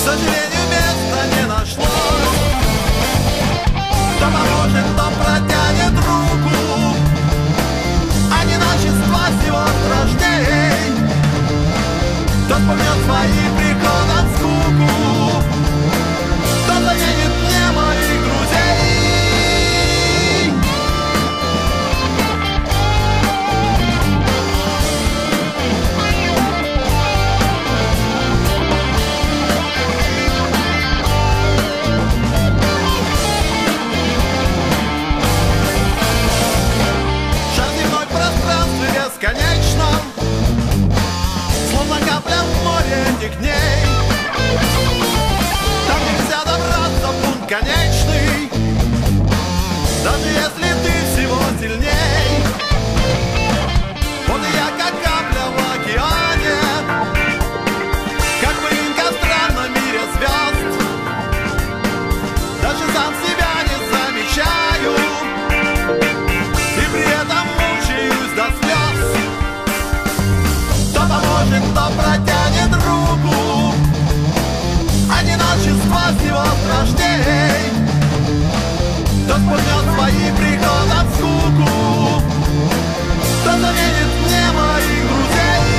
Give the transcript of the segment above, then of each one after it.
сожалению, места не нашлось. Кто поможет, кто протянет руку, а не начальство всего страшней. Кто вспомнет свои приходом скуку, кто заменит мне моих друзей. Бесконечном, словно капля в море этих дней. Там нельзя добраться в пункт конечный, даже если ты всего сильней. Вот и я как капля в океане, как пылинка в странном мире звезд. Даже сам себя не замечаю, и при этом мучаюсь до слез. Кто поможет, кто протянет руку, а не начальство всего страшней. Кто спугнет свои приходом скуку, кто заменит мне моих друзей.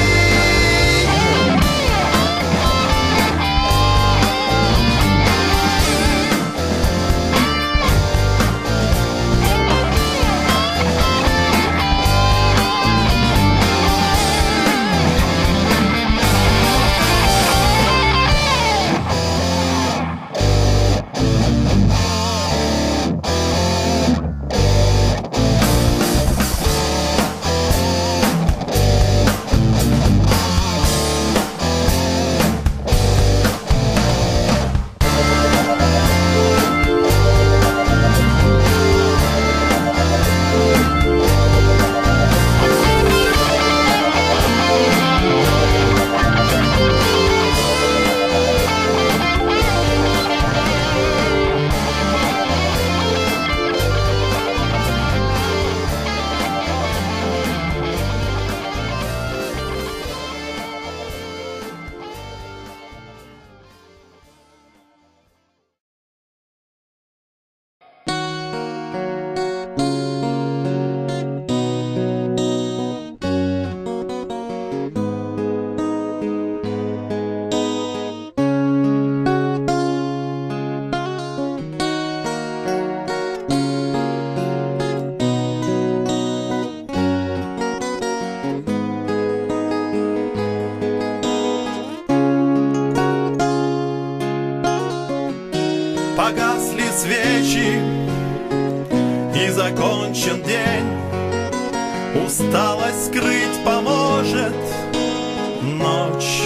Погасли свечи, и закончен день. Усталость скрыть поможет ночь.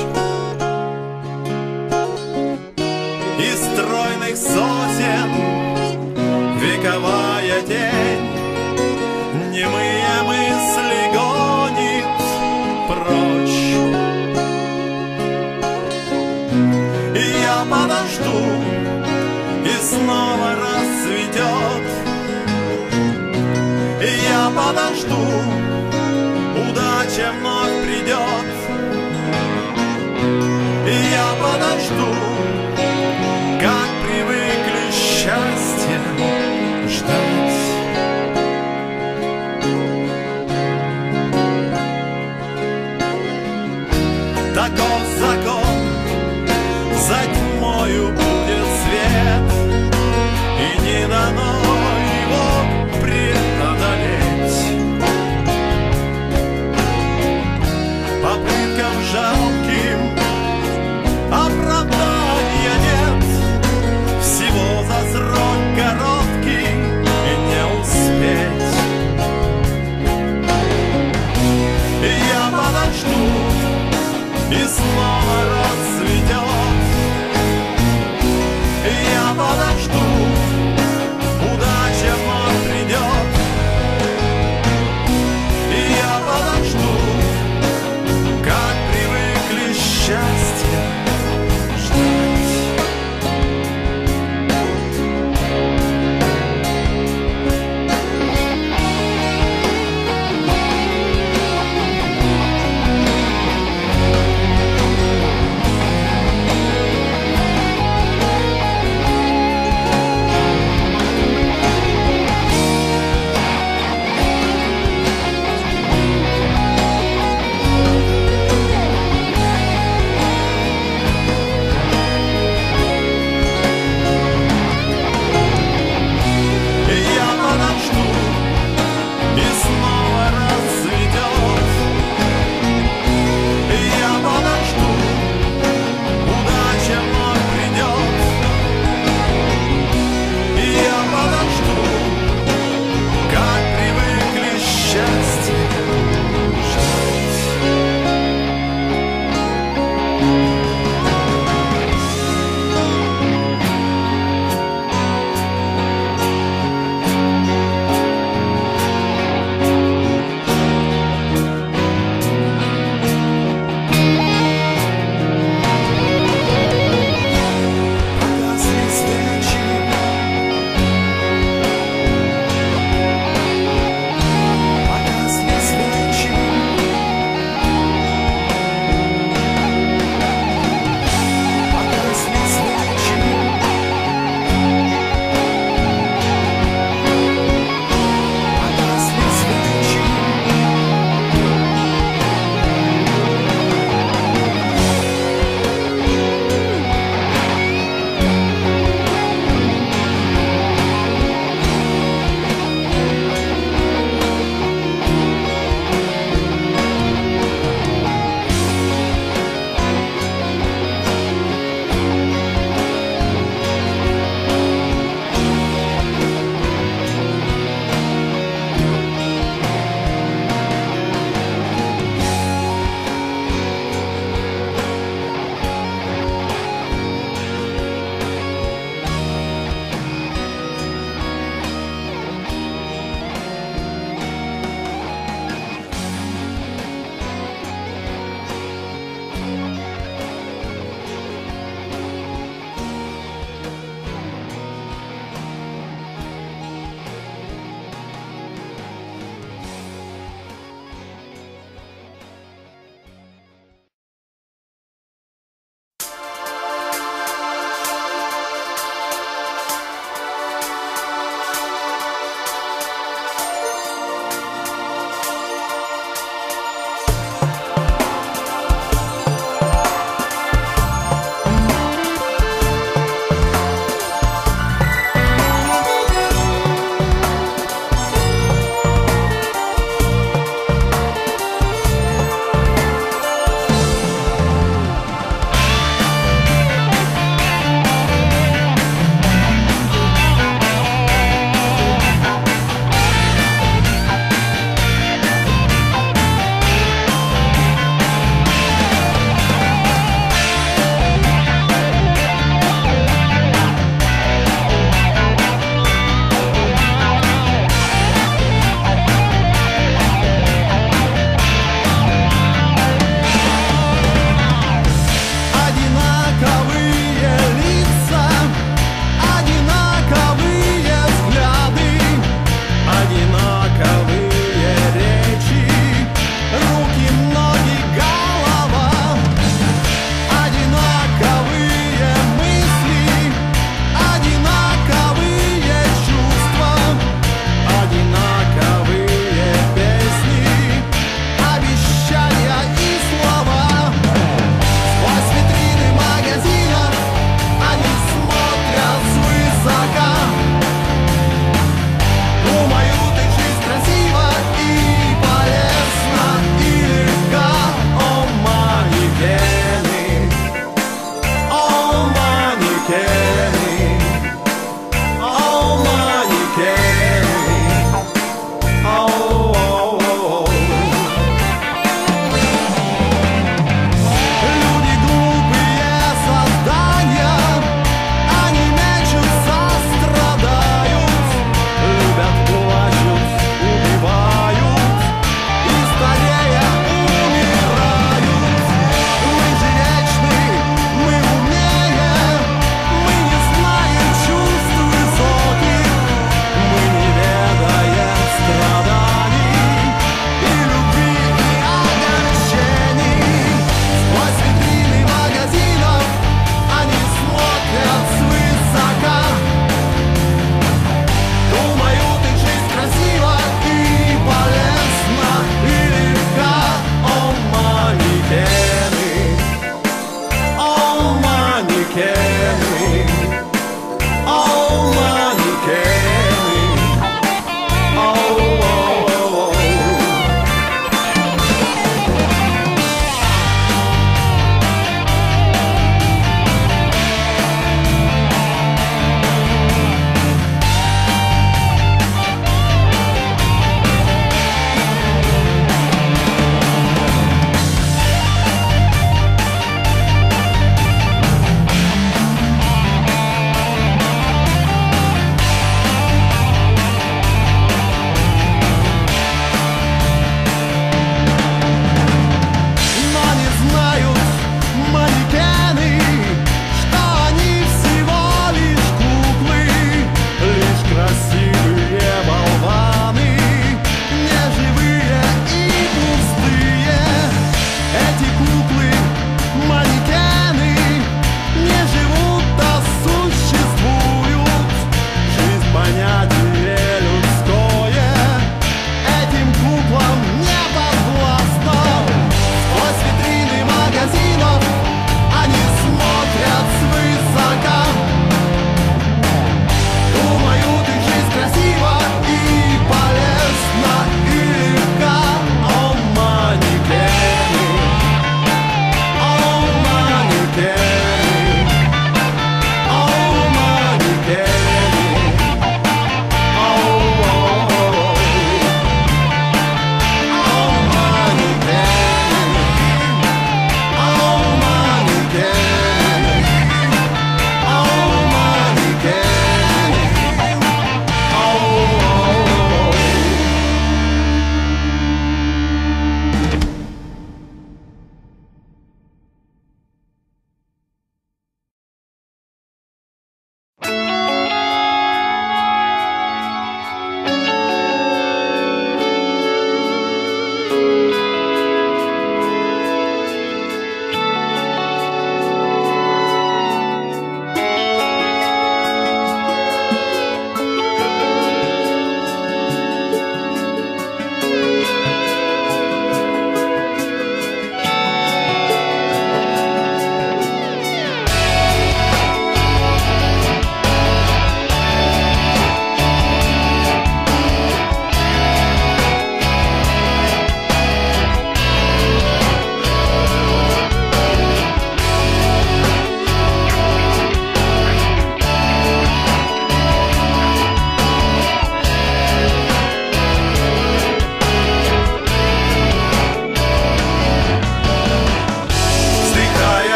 Из стройных сосен вековая тень немые мысли гонит прочь. И я подожду, и снова расцветет. И я подожду, удача вновь придет. И я подожду, как привыкли счастье ждать. Таков закон, за тьмою будет свет, и не дано его преодолеть. Попыткам жалким оправдать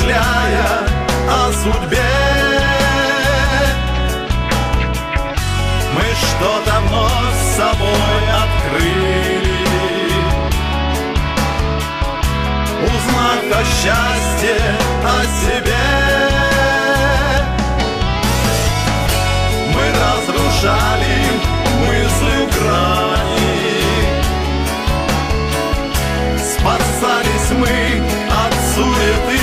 размышляя о судьбе. Мы что-то вновь с собой открыли, узнав о счастье, о себе. Мы разрушали мыслью грани, спасались мы от суеты.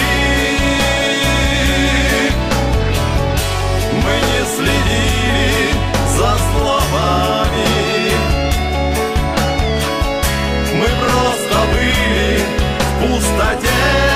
Мы не следили за словами, мы просто были в пустоте.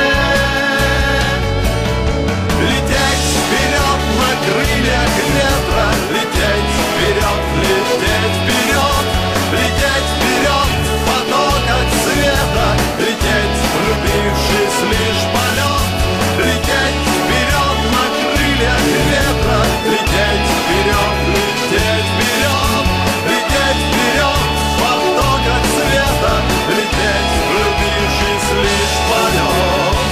Лететь вперед на крыльях ветра, лететь вперед, лететь вперед, лететь вперед в потоках света, лететь, влюбившись лишь в полет, лететь вперед на крыльях ветра, лететь вперед, лететь вперед, лететь вперед в потоках света, лететь, влюбившись лишь в полет.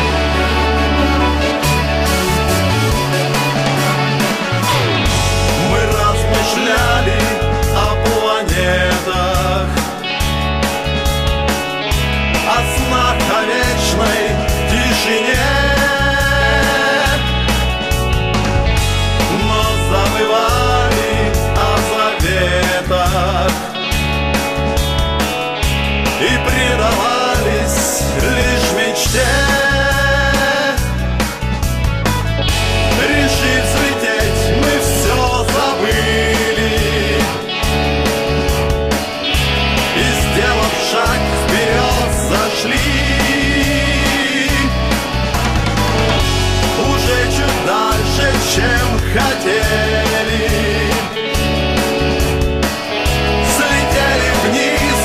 Мы размышляли о планетах, о снах, о вечной тишине, но забывали о заветах и предавались лишь мечте. Решив взлететь, мы все забыли, и, сделав шаг вперед, зашли уже чуть дальше, чем хотели. Слетели вниз,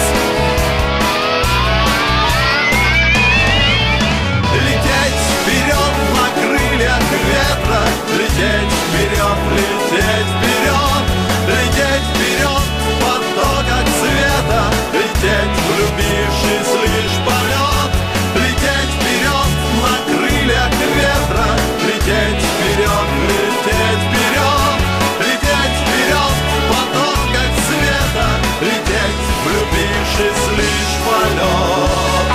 лететь вперед на крыльях ветра, лететь вперед, лететь вперед, лететь вперед в потоках света, лететь, влюбившись лишь в полет, лететь вперед на крыльях ветра, лететь вперед, лететь вперед, лететь вперед в потоках света, лететь, влюбившись лишь в полет.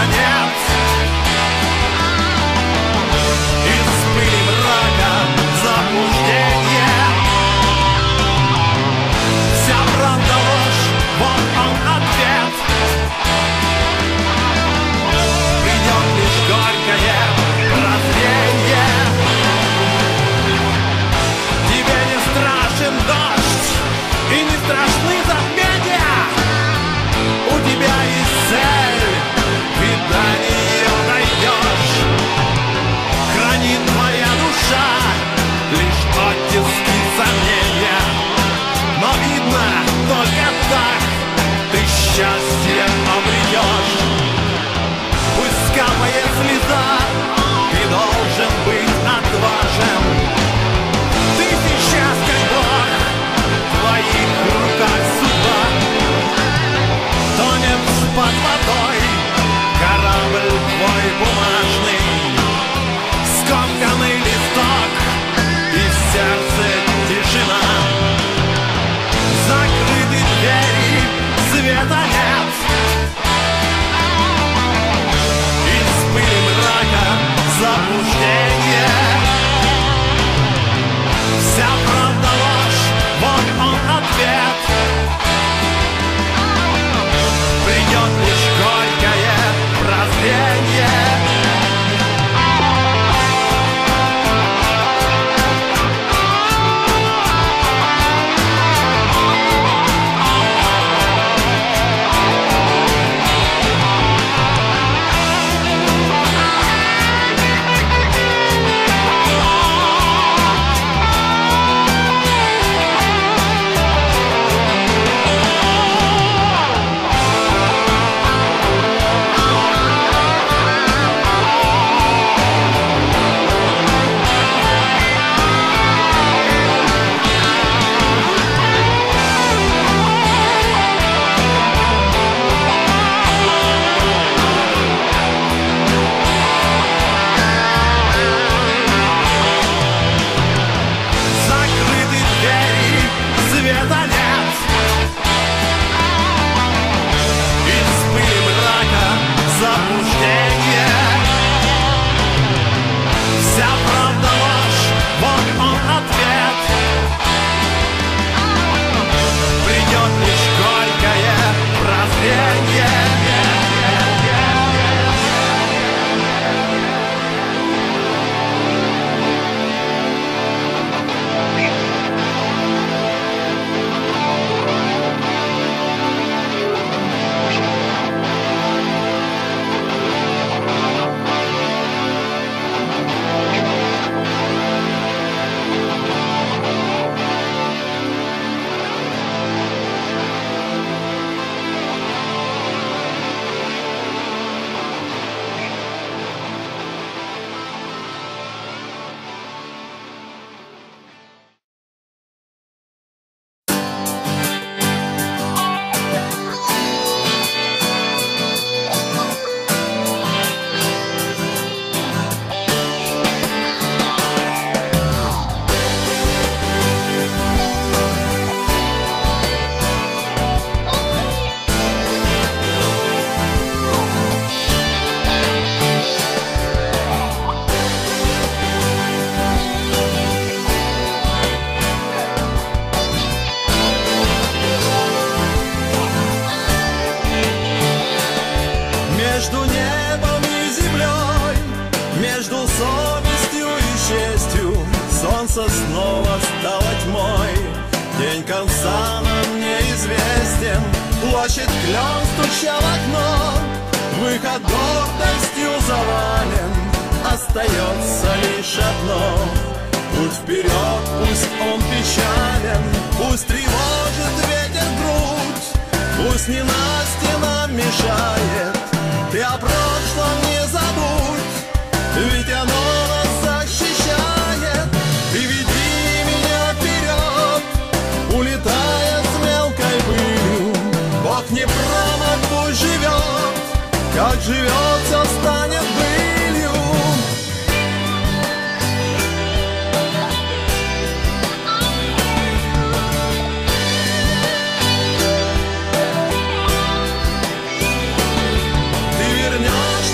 нет. Из пыли мрака заблуждение. Вся правда ложь, вот он ответ. Придет лишь горькое прозрение. Тебе не страшен дождь и не страшны затмения. У тебя есть цель, видание ее найдешь. Хранит твоя душа лишь оттиски сомнения. Но видно, только так ты счастье обретешь. Пусть капает слеза, ты должен быть отважен. Ты сейчас как Бог, в твоих руках судьба. Тонет под водой корабль твой бумажный, скомканный листок и в сердце тишина. Закрыты двери, света нет. Из пыли мрака заблуждение. Вся правда ложь, вот он ответ. Придет лишь горькое прозрение. солнце снова стало тьмой. День конца нам неизвестен. Площадь Клен стуча в окно. Выход гордостью завален. Остается лишь одно. Путь вперед, пусть он печален. Пусть тревожит ветер грудь. Пусть ненастье нам мешает. Ты о прошлом не забудь, ведь оно нас защищает. Ты веди меня вперед, улетая с мелкой пылью. Бог не промах, пусть живет, как живет, все станет былью. Ты вернешь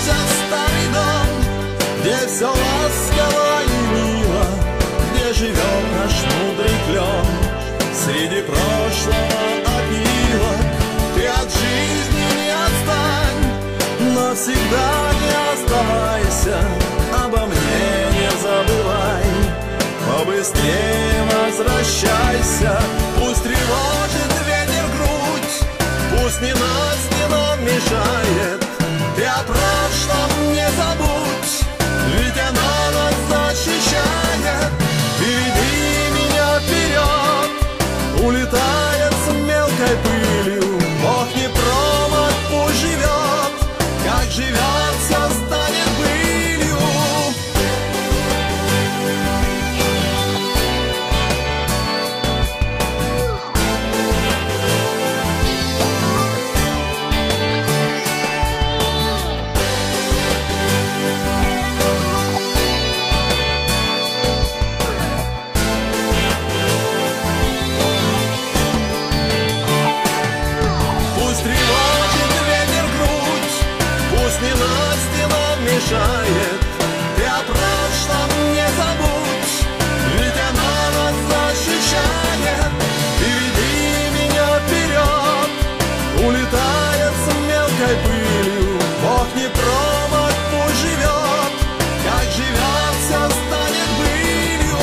Быстрее возвращайся, пусть тревожит ветер грудь, пусть ненастье нам мешает, ты о прошлом не забудь, ведь оно нас защищает. Ты веди меня вперед, улетает с мелкой пылью, Бог не промах, пусть живет, как живет, все станет былью. Ненастье нам мешает, ты о прошлом не забудь, ведь оно нас защищает. Ты веди меня вперед, улетает с мелкой пылью, Бог не промах, пусть живет, как живет, все станет былью.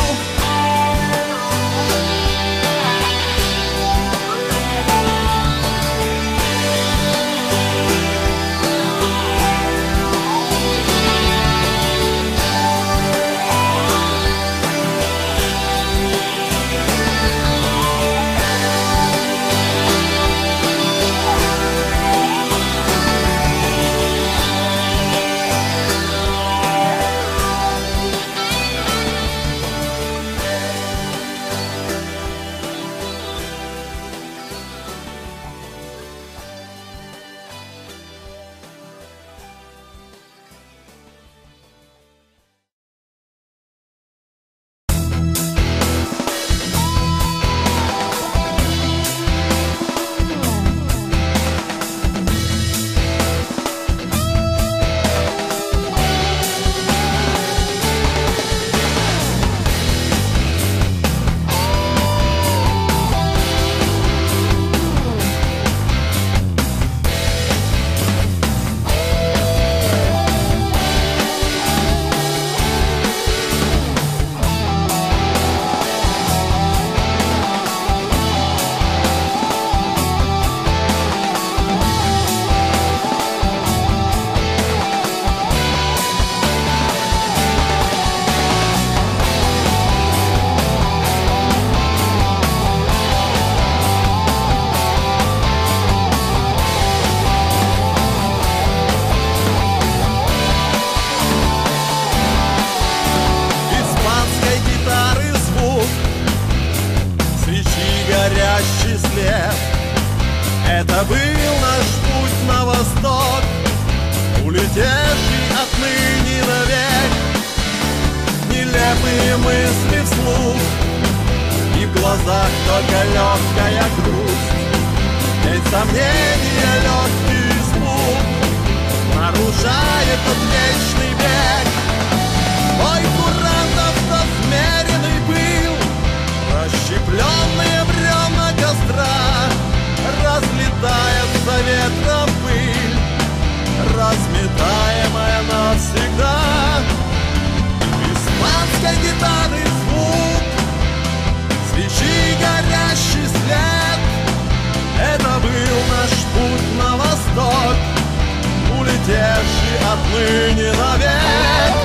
Горящий след, это был наш путь на восток, улетевший отныне навек. Нелепые мысли вслух, и в глазах только легкая грусть, ведь сомнения, легкий испуг нарушает тот вечный бег. Бой курантов размеренный был, расщепленные бревна костра, разлетается ветром пыль, разметаемая навсегда. Испанской гитары звук, свечи горящий след, это был наш путь на восток, улетевший отныне навек.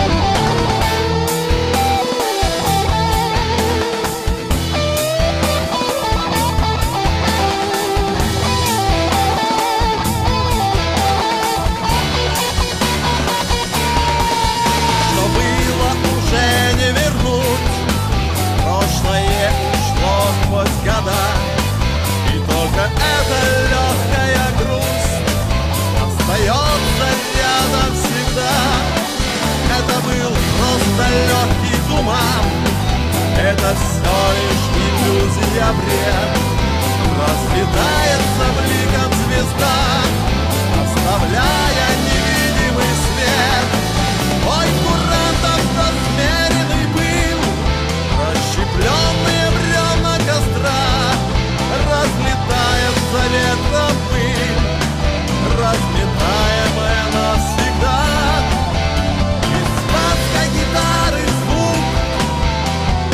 Прошлое ушло сквозь года, и только эта легкая грусть остается рядом всегда. Это был просто легкий туман, это все лишь иллюзия, бред. Разлетается бликом звезда, оставляя невидимый след. Ой, курантов размеренный был, расщепленные бревна костра, разлетается ветром пыль, разметаемая навсегда. Испанской гитары звук,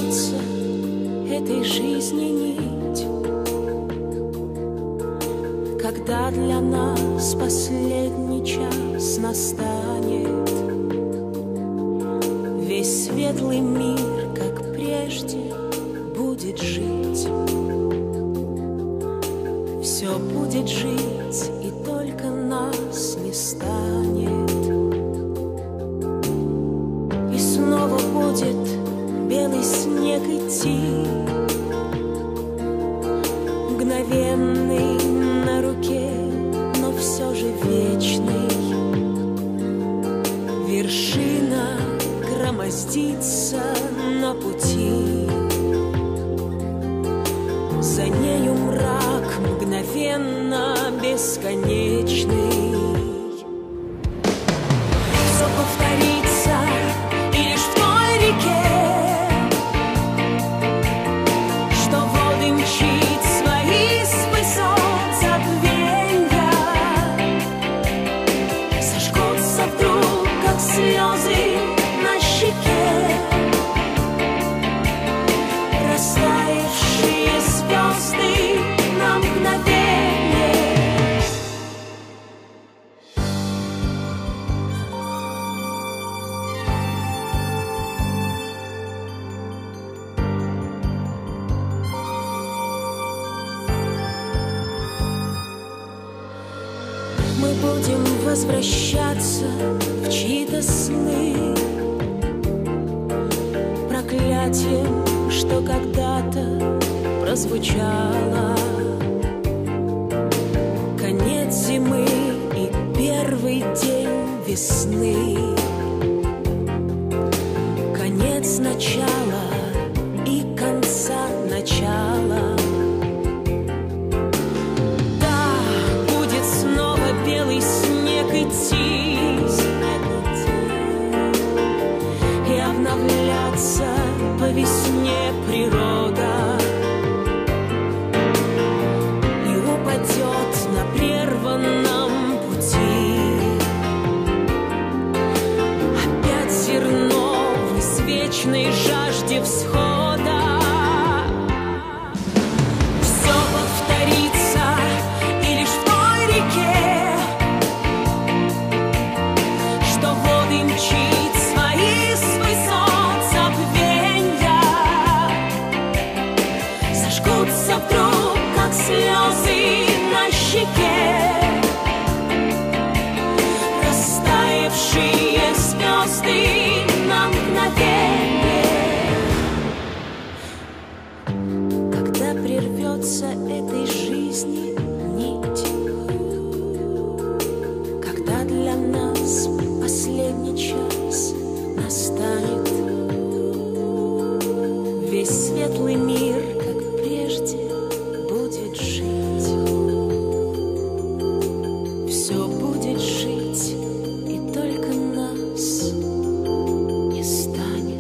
прервется этой жизни нить, когда для нас последний час настанет, весь светлый мир, как прежде, будет жить. Все будет жить, и только нас не станет. И снова будет белый снег идти, мгновенный на руке, но все же вечный. Вершина громоздится на пути, за нею мрак мгновенно бесконечный. Все повторится, и лишь в той реке, что воды мчит свои с высот забвенья, сожгутся вдруг, как слезы на щеке, растаявшие звезды на мгновение. Мы будем возвращаться в чьи-то сны, проклятием, что когда-то прозвучало. Конец зимы и первый день весны, конец начала и конца начала. Да, будет снова белый снег идти и обновляться по весне природа, и упадет на прерванном пути опять зерно в извечной жажде всхода. Все повторится, и лишь в той реке, что воды мчит свои с высот забвенья, сожгутся вдруг, как слезы на щеке, растаявшие звезды на мгновение. Когда прервется этой жизни нить, когда для нас последний час настанет, весь светлый мир, как прежде, будет жить. Все будет жить, и только нас не станет.